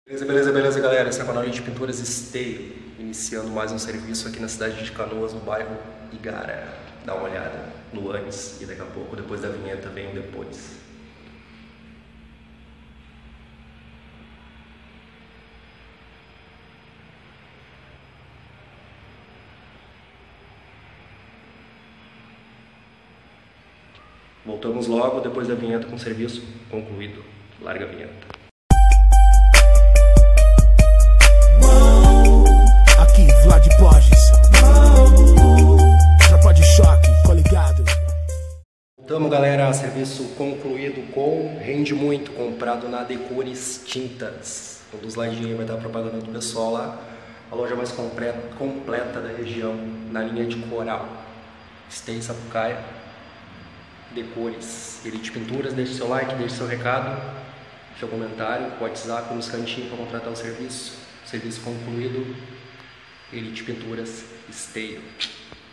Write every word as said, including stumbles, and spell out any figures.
Beleza, beleza, beleza, galera. Esse é o canal de Pinturas Esteio, iniciando mais um serviço aqui na cidade de Canoas, no bairro Igara. Dá uma olhada no antes e daqui a pouco, depois da vinheta, vem o depois. Voltamos logo depois da vinheta com o serviço concluído. Larga a vinheta. Aqui, Vlad Borges. Tropa de choque, coligado. Voltamos, galera. Serviço concluído com Rende Muito, comprado na Decores Tintas. Um dos ladinhos vai estar a propaganda do pessoal lá. A loja mais completa, completa da região, na linha de coral. Esteio Sapucaia. Decores, Elite Pinturas. Deixe seu like, deixe seu recado, seu comentário, WhatsApp nos cantinhos para contratar o serviço. Serviço concluído. Elite Pinturas Esteio.